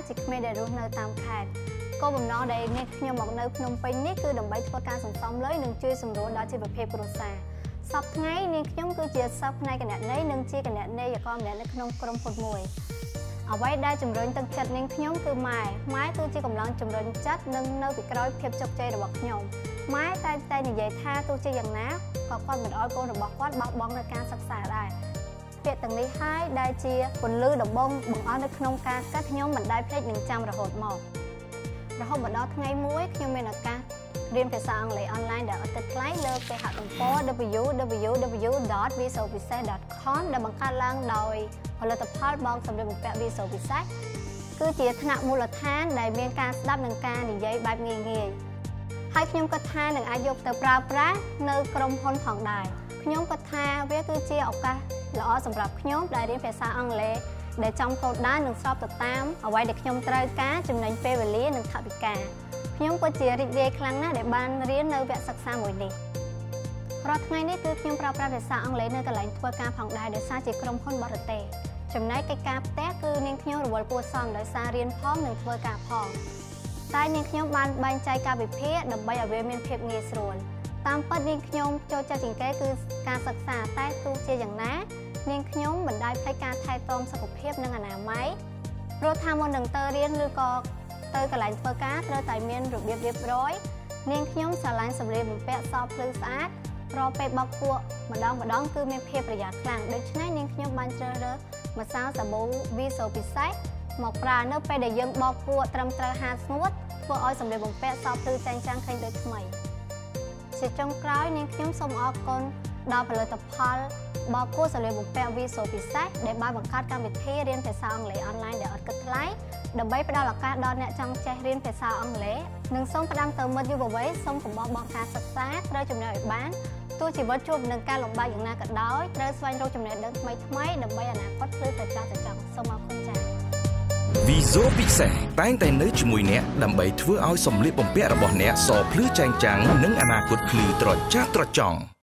ជាក្មេងដែលរស់នៅតាមខេត្តគោលបំណងដែលនេះខ្ញុំមកនៅភ្នំពេញនេះគឺដើម្បីធ្វើការសន្សំលុយនិងជួយសម្រួលដល់ជីវភាពគ្រួសារសប្តាហ៍ថ្ងៃនាងខ្ញុំគឺជាសិស្សផ្នែកគណនេយ្យនិងជាគណនេយ្យករម្នាក់នៅក្នុងក្រុមហ៊ុនមួយអ្វីដែលជំរុញទឹកចិត្តនាងខ្ញុំគឺម៉ែគឺជាកម្លាំងជំរុញចិត្តនិងនៅពីក្រោយភាពជោគជ័យរបស់ខ្ញុំម៉ែតែនិយាយថាទោះជាយ៉ាងណាក៏គាត់មិនអោយកូនរបស់គាត់បោះបង់នៅការសិក្សាដែរពាក្យទាំងនេះហើយដែលជាពន្លឺដំបងបង្អស់នៅក្នុងការកាត់ខ្ញុំមិនដែលភ្លេចនឹងចាំរហូតមកដល់ថ្ងៃមួយខ្ញុំមានឱកាសរៀនភាសាអង់គ្លេសអនឡាញដែលអត់គិតថ្លៃលើគេហទំព័រ www.visopises.com ដែលបង្កើតឡើងដោយផលិតផលបោកសម្លៀកបំពាក់ Viso Pises គឺជាថ្នាក់មូលដ្ឋានដែលមានការស្ដាប់និងការនិយាយបែបងាយៗហើយខ្ញុំគិតថានឹងអាចយកទៅប្រើប្រាស់នៅក្រុមហ៊ុនផងដែរខ្ញុំគិតថាវាគឺជាឱកាសល្អសម្រាប់ខ្ញុំដែលរៀនភាសាអង់គ្លេសដែលចំកូដដែរនិងស្របទៅតាមអ្វីដែលខ្ញុំត្រូវការចំណេញពេលវេលានិងថវិកាខ្ញុំពិតជារីករាយខ្លាំងណាស់ដែលបានរៀននៅវគ្គសិក្សាមួយនេះរាល់ថ្ងៃនេះគឺខ្ញុំប្រើប្រាស់ភាសាអង់គ្លេសនៅកន្លែងធ្វើការផងដែរដោយសារជាក្រុមហ៊ុនបរទេសចំណែកកិច្ចការផ្ទះគឺនាងខ្ញុំរវល់គួរសមដោយសាររៀនផងនិងធ្វើការផងតែនាងខ្ញុំបានបែងចែកកាលវិភាគដើម្បីឲ្យវាមានភាពងាយស្រួលតាមពិតនាងខ្ញុំចូលចិត្តជាងគេគឺការសិក្សាតែទោះជាយ៉ាងណានាងខ្ញុំមិនដែលភ្លេចការថែទាំសុខភាពនិងអនាម័យព្រោះថាមុននឹងទៅរៀនឬក៏ទៅកន្លែងធ្វើការត្រូវតែមានរបៀបរៀបរយនាងខ្ញុំស្រឡាញ់សម្លៀកបំពាក់សភ្លឺស្អាតរាល់ពេលបោកគក់ម្ដងគឺមានភាពប្រយ័ត្នខ្លាំងដូច្នេះនាងខ្ញុំបានជ្រើសរើសម្សៅសាប៊ូ Viso Pises មកប្រើនៅពេលដែលយើងបោកគក់ត្រឹមត្រូវហាលស្ងួតធ្វើឲ្យសម្លៀកបំពាក់សភ្លឺចែងចាំងឃើញដូចថ្មីជាចុងក្រោយនាងខ្ញុំសូមអរគុណដល់ផលិតផលបោកគក់សម្លៀកបំពាក់ Viso Pises ដែលបានបង្កើតកម្មវិធីរៀនភាសាអង់គ្លេសអនឡាញដែលអត់គិតថ្លៃដើម្បីផ្ដល់ឱកាសដល់អ្នកចង់ចេះរៀនភាសាអង់គ្លេសនិងសូមផ្ដាំទៅមិត្តយុវវ័យសូមកំបោះបង់ការសិក្សាត្រូវចំណេះឲ្យបានទោះជីវិតជួបនឹងការលំបាកយ៉ាងណាក៏ដោយត្រូវស្វែងរកចំណេះដឹងថ្មីដើម្បីអនាគតភ្លឺប្រចាំសូមអរគុណចា៎ Viso Pises តែងតែនៅជាមួយអ្នកដើម្បីធ្វើឲ្យសម្លៀកបំពាក់របស់អ្នកសភ្លឺចែងចាំងនិងអនាគតភ្លឺត្រចះត្រចង់